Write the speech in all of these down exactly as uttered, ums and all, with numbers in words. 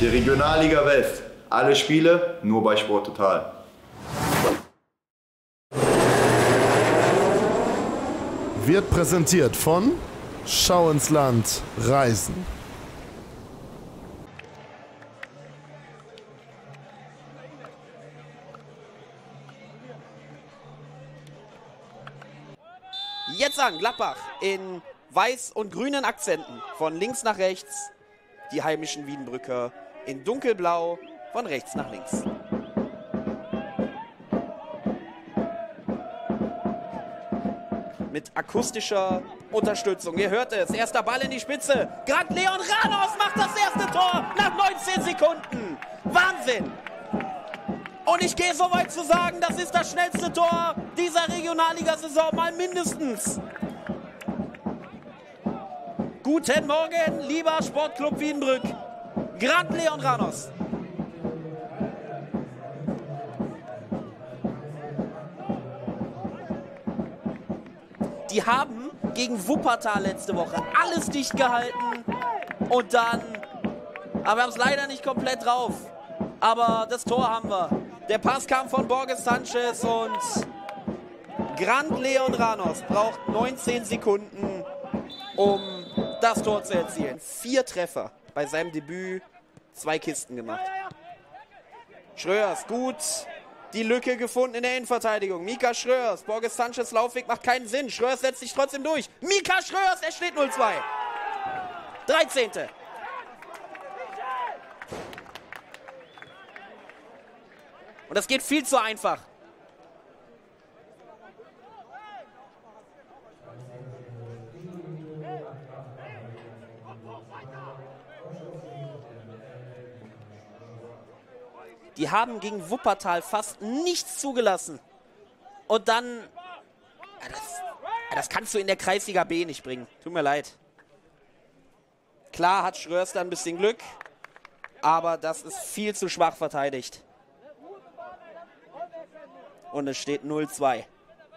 Die Regionalliga West. Alle Spiele nur bei Sport Total. Wird präsentiert von Schau ins Land Reisen. Jetzt an Gladbach in weiß und grünen Akzenten von links nach rechts. Die heimischen Wiedenbrücker in dunkelblau von rechts nach links. Mit akustischer Unterstützung. Ihr hört es. Erster Ball in die Spitze. Grant Leon Ranos macht das erste Tor nach neunzehn Sekunden. Wahnsinn! Und ich gehe so weit zu sagen, das ist das schnellste Tor dieser Regionalliga-Saison mal mindestens. Guten Morgen, lieber Sportclub Wiedenbrück. Grant Leon Ranos. Die haben gegen Wuppertal letzte Woche alles dicht gehalten und dann, aber wir haben es leider nicht komplett drauf. Aber das Tor haben wir. Der Pass kam von Borges Sanchez und Grant Leon Ranos braucht neunzehn Sekunden, um das Tor zu erzielen. Vier Treffer bei seinem Debüt, zwei Kisten gemacht. Schröers gut die Lücke gefunden in der Innenverteidigung. Mika Schröers, Borges Sanchez Laufweg macht keinen Sinn. Schröers setzt sich trotzdem durch. Mika Schröers, er steht null zwei. dreizehnte Und das geht viel zu einfach. Die haben gegen Wuppertal fast nichts zugelassen. Und dann... Ja, das, ja, das kannst du in der Kreisliga B nicht bringen. Tut mir leid. Klar hat Schröers da ein bisschen Glück. Aber das ist viel zu schwach verteidigt. Und es steht null zwei.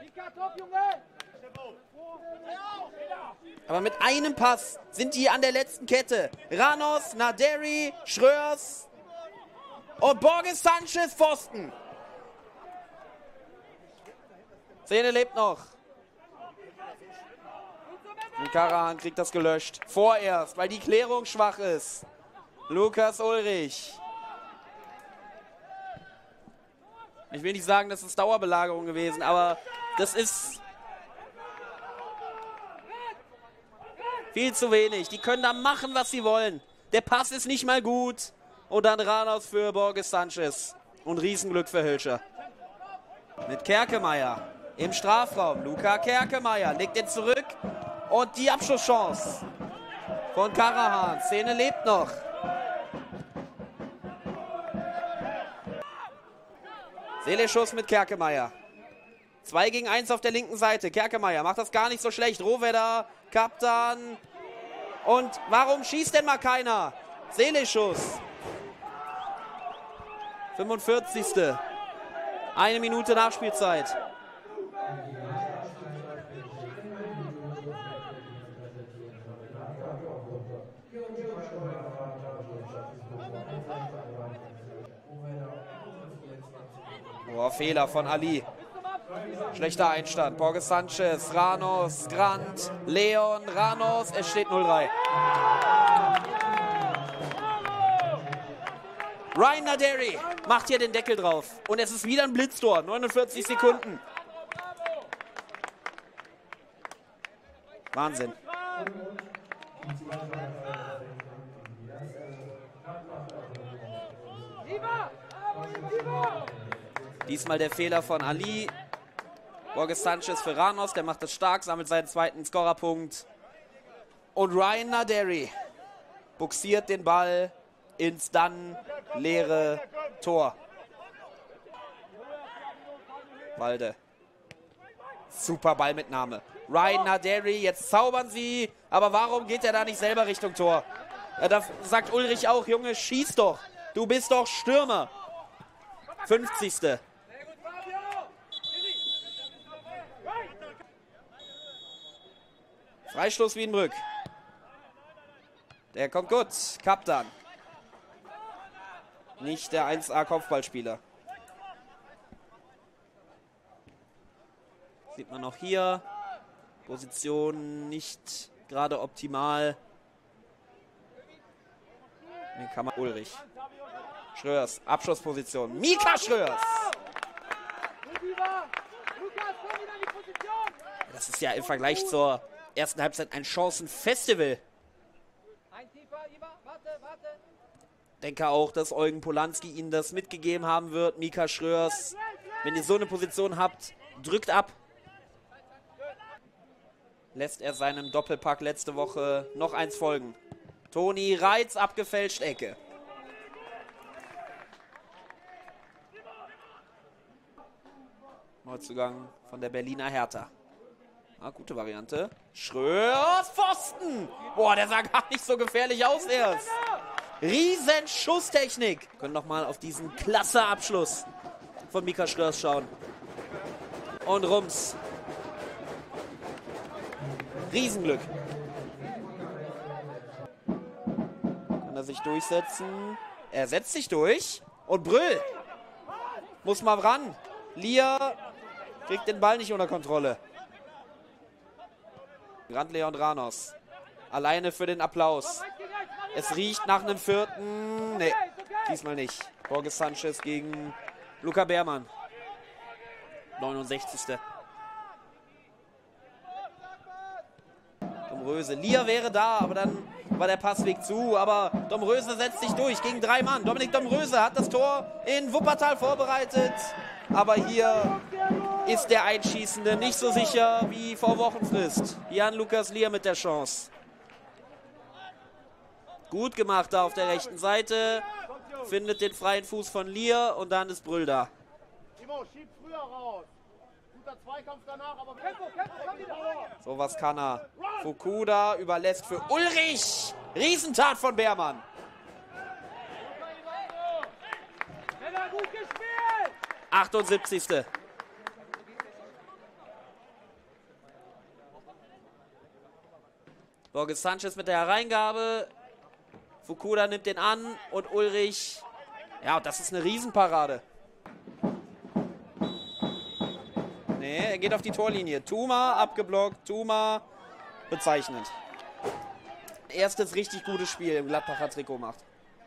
Aber mit einem Pass sind die an der letzten Kette. Ranos, Naderi, Schröers und Borges Sanchez Pfosten. Szene lebt noch. Und Karahan kriegt das gelöscht. Vorerst, weil die Klärung schwach ist. Lukas Ulrich. Ich will nicht sagen, das ist Dauerbelagerung gewesen, aber das ist viel zu wenig. Die können da machen, was sie wollen. Der Pass ist nicht mal gut. Und dann Ranos für Borges Sanchez. Und Riesenglück für Hölscher. Mit Kerkemeyer im Strafraum. Luca Kerkemeyer legt den zurück. Und die Abschlusschance von Karahan. Szene lebt noch. Seele-Schuss mit Kerkemeyer. zwei gegen eins auf der linken Seite. Kerkemeyer macht das gar nicht so schlecht. Rohwedder, Kaptan. Und warum schießt denn mal keiner? Seele-Schuss. fünfundvierzigste Eine Minute Nachspielzeit. Oh, Fehler von Ali. Schlechter Einstand. Borges Sanchez, Ranos, Grant, Leon, Ranos. Es steht null drei. Ryan Naderi macht hier den Deckel drauf. Und es ist wieder ein Blitztor. neunundvierzig Sekunden. Wahnsinn. Diesmal der Fehler von Ali. Borges Sanchez für Ranos. Der macht das stark, sammelt seinen zweiten Scorerpunkt. Und Ryan Naderi buxiert den Ball ins dann leere Tor. Walde. Super Ballmitnahme. Ryan Naderi, jetzt zaubern sie. Aber warum geht er da nicht selber Richtung Tor? Ja, da sagt Ulrich auch, Junge, schieß doch. Du bist doch Stürmer. fünfzigste Freistoß Wiedenbrück. Der kommt gut. Kaptan. nicht der eins A Kopfballspieler. Sieht man auch hier. Position nicht gerade optimal. Den kann man Ulrich. Schröers, Abschlussposition. Mika Schröers. Das ist ja im Vergleich zur ersten Halbzeit ein Chancenfestival. Ich denke auch, dass Eugen Polanski Ihnen das mitgegeben haben wird. Mika Schröers, wenn ihr so eine Position habt, drückt ab. Lässt er seinem Doppelpack letzte Woche noch eins folgen. Toni Reitz, abgefälscht, Ecke. Neuzugang von der Berliner Hertha. Ah, gute Variante. Schröers, Pfosten. Boah, der sah gar nicht so gefährlich aus erst. Riesen Schusstechnik. Können noch mal auf diesen klasse Abschluss von Mika Schröers schauen. Und Rums. Riesenglück. Kann er sich durchsetzen. Er setzt sich durch. Und Brüll. Muss mal ran. Lia kriegt den Ball nicht unter Kontrolle. Grand Leon Ranos. Alleine für den Applaus. Es riecht nach einem vierten. Nee, diesmal nicht. Jorge Sanchez gegen Luca Beermann. neunundsechzigste Domröse. Lia wäre da, aber dann war der Passweg zu. Aber Domröse setzt sich durch gegen drei Mann. Dominik Domröse hat das Tor in Wuppertal vorbereitet. Aber hier ist der Einschießende nicht so sicher wie vor Wochenfrist. Jan-Lukas Lia mit der Chance. Gut gemacht da auf der rechten Seite. Findet den freien Fuß von Lia und dann ist Brüll da. Timo, schieb früher raus. Guter Zweikampf danach, aber... So was kann er. Fukuda überlässt für Ulrich. Riesentat von Beermann. achtundsiebzigste Jorge Sanchez mit der Hereingabe. Fukuda nimmt den an und Ulrich. Ja, das ist eine Riesenparade. Nee, er geht auf die Torlinie. Thuma abgeblockt. Thuma bezeichnend. Erstes richtig gutes Spiel im Gladbacher Trikot macht.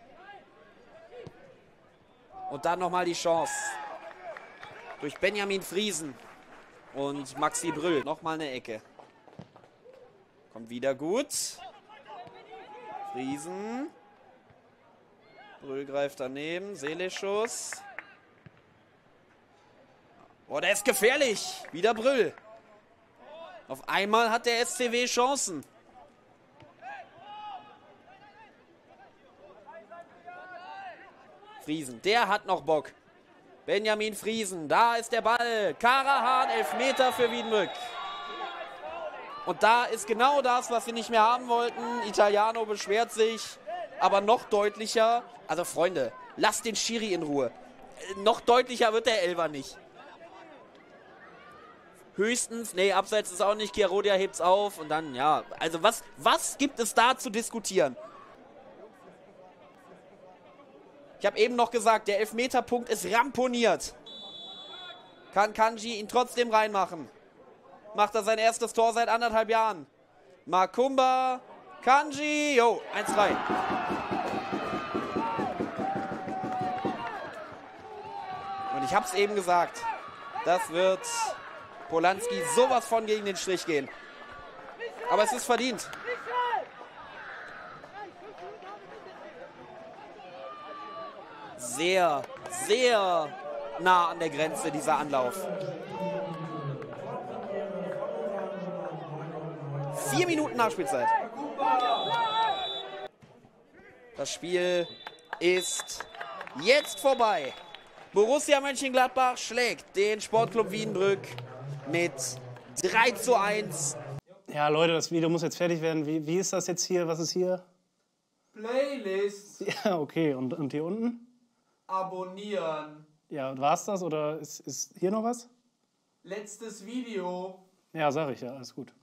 Und dann nochmal die Chance. Durch Benjamin Friesen und Maxi Brüll. Nochmal eine Ecke. Kommt wieder gut. Friesen. Brüll greift daneben. Seeleschuss. Oh, der ist gefährlich. Wieder Brüll. Auf einmal hat der S C W Chancen. Friesen, der hat noch Bock. Benjamin Friesen, da ist der Ball. Karahan, Elfmeter für Wiedenbrück. Und da ist genau das, was wir nicht mehr haben wollten. Italiano beschwert sich, aber noch deutlicher. Also Freunde, lasst den Schiri in Ruhe. Äh, noch deutlicher wird der Elfer nicht. Höchstens, nee, abseits ist auch nicht. Chiarodia hebt's auf und dann, ja. Also was, was gibt es da zu diskutieren? Ich habe eben noch gesagt, der Elfmeterpunkt ist ramponiert. Kann Kanji ihn trotzdem reinmachen. Macht er sein erstes Tor seit anderthalb Jahren. Makumba, Kanji, jo, eins drei. Und ich habe es eben gesagt, das wird Polanski sowas von gegen den Strich gehen. Aber es ist verdient. Sehr, sehr nah an der Grenze, dieser Anlauf. Vier Minuten Nachspielzeit. Das Spiel ist jetzt vorbei. Borussia Mönchengladbach schlägt den Sportclub Wiedenbrück mit drei zu eins. Ja, Leute, das Video muss jetzt fertig werden. Wie, wie ist das jetzt hier? Was ist hier? Playlist. Ja, okay. Und, und hier unten? Abonnieren. Ja, und war's das? Oder ist, ist hier noch was? Letztes Video. Ja, sag ich ja. Alles gut.